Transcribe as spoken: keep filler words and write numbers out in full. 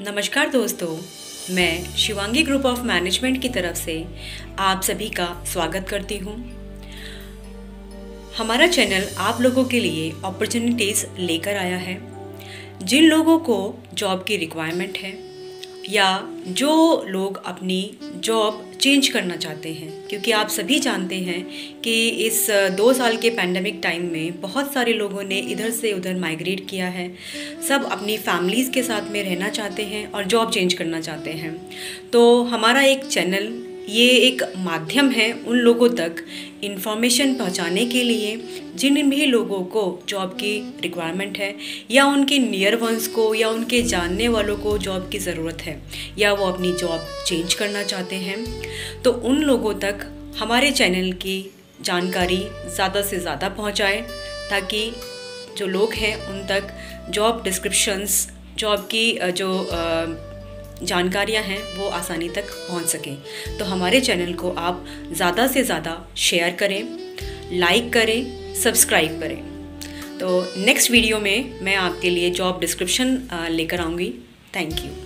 नमस्कार दोस्तों, मैं शिवांगी ग्रुप ऑफ मैनेजमेंट की तरफ से आप सभी का स्वागत करती हूँ। हमारा चैनल आप लोगों के लिए अपॉर्चुनिटीज़ लेकर आया है। जिन लोगों को जॉब की रिक्वायरमेंट है या जो लोग अपनी जॉब चेंज करना चाहते हैं, क्योंकि आप सभी जानते हैं कि इस दो साल के पैंडमिक टाइम में बहुत सारे लोगों ने इधर से उधर माइग्रेट किया है। सब अपनी फैमिलीज़ के साथ में रहना चाहते हैं और जॉब चेंज करना चाहते हैं। तो हमारा एक चैनल ये एक माध्यम है उन लोगों तक इन्फॉर्मेशन पहुंचाने के लिए जिन भी लोगों को जॉब की रिक्वायरमेंट है या उनके नियर वंस को या उनके जानने वालों को जॉब की ज़रूरत है या वो अपनी जॉब चेंज करना चाहते हैं। तो उन लोगों तक हमारे चैनल की जानकारी ज़्यादा से ज़्यादा पहुंचाए ताकि जो लोग हैं उन तक जॉब डिस्क्रिप्शंस, जॉब की जो जानकारियां हैं वो आसानी तक पहुंच सकें। तो हमारे चैनल को आप ज़्यादा से ज़्यादा शेयर करें, लाइक करें, सब्सक्राइब करें। तो नेक्स्ट वीडियो में मैं आपके लिए जॉब डिस्क्रिप्शन लेकर आऊँगी। Thank you.